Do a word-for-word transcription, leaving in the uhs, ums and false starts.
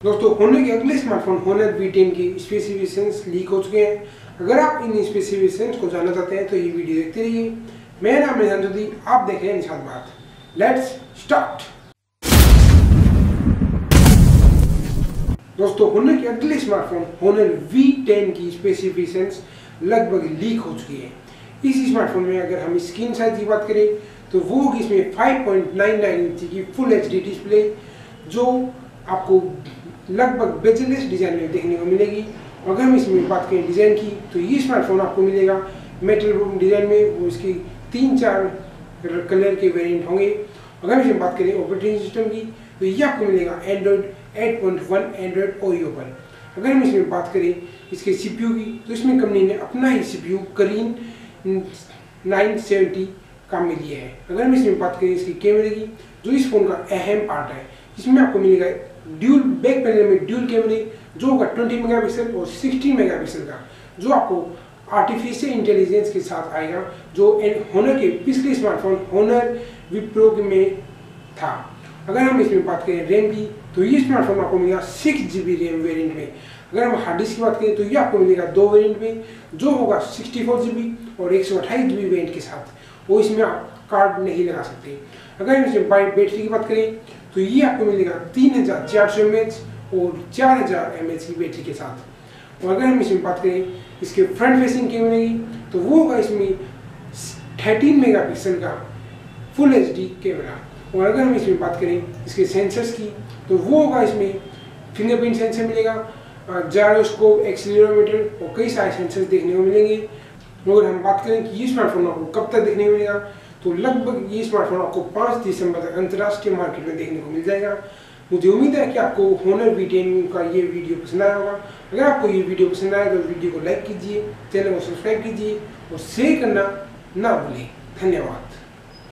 दोस्तों होनर के अगले स्मार्टफोन होनर वी टेन की स्पेसिफिकेशंस लीक हो चुके हैं। अगर आप इन स्पेसिफिकेशंस को जानना चाहते हैं तो ये वीडियो देखते रहिए। मेरा नाम है निशांत, आप देख रहे हैं निशांत बात। Let's start. दोस्तों होनर के अगले स्मार्टफोन होनर वी टेन की स्पेसिफिकेशंस लगभग लीक हो चुकी है। इस स्मार्टफोन में अगर हम स्क्रीन साइज की बात करें तो वो होगी इसमें five point nine nine inch की फुल एच डी डिस्प्ले, जो आपको लगभग बेजलेस डिजाइन में देखने को मिलेगी। अगर हम इसमें बात करें डिजाइन की तो ये स्मार्टफोन आपको मिलेगा मेटल रूम डिजाइन में, वो इसकी तीन चार कलर के वेरिएंट होंगे। अगर हम इसमें बात करें ऑपरेटिंग सिस्टम की तो ये आपको मिलेगा Android eight point one Android Oreo पर। अगर हम इसमें बात करें इसके सीपीयू की तो इसमें कंपनी ने अपना ही सीपीयू करीन नाइन सेवेंटी काम में लिया है। अगर हम इसमें बात करें इसकी कैमरे की, जो इस फोन का अहम पार्ट है, इसमें आपको मिलेगा ड्यूल बैक पैनल में ड्यूल कैमरे, जो होगा ट्वेंटी मेगापिक्सल और सिक्सटीन मेगापिक्सल का, जो आपको आर्टिफिशियल इंटेलिजेंस के साथ आएगा, जो होनर के पिछले स्मार्टफोन होनर वी प्रो में था। अगर हम इसमें बात करें रैम की तो ये स्मार्टफोन आपको मिलेगा six G B RAM variant में। अगर हम हार्ड डिस्क की बात करें तो ये आपको मिलेगा दो वेरियंट में, जो होगा सिक्सटी फोर जी बी और एक सौ अट्ठाईस जी बी वेरियंट के साथ। वो इसमें आप कार्ड नहीं लगा सकते। अगर हम इसमें बैटरी की बात करें तो ये आपको मिलेगा तीन हजार चार सौ एम एच और चार हजार एम एच की बैटरी के साथ। और अगर हम इसमें बात करें इसके फ्रंट फेसिंग कैमरे की तो वो होगा इसमें थर्टीन मेगापिक्सल का फुल एच डी कैमरा। और अगर हम इसमें बात करें इसके सेंसर्स की तो वो होगा इसमें फिंगरप्रिंट सेंसर मिलेगा, जायरोस्कोप, एक्सीलरोमीटर और कई सारे सेंसर्स देखने को मिलेंगे। अगर हम बात करें कि ये स्मार्टफोन आपको कब तक देखने को मिलेगा तो लगभग ये स्मार्टफोन आपको पाँच दिसंबर तक अंतर्राष्ट्रीय मार्केट में देखने को मिल जाएगा। मुझे उम्मीद है कि आपको होनर वी टेन का ये वीडियो पसंद आया होगा। अगर आपको ये वीडियो पसंद आया तो वीडियो को लाइक कीजिए, चैनल को सब्सक्राइब कीजिए और शेयर करना ना भूलें। धन्यवाद।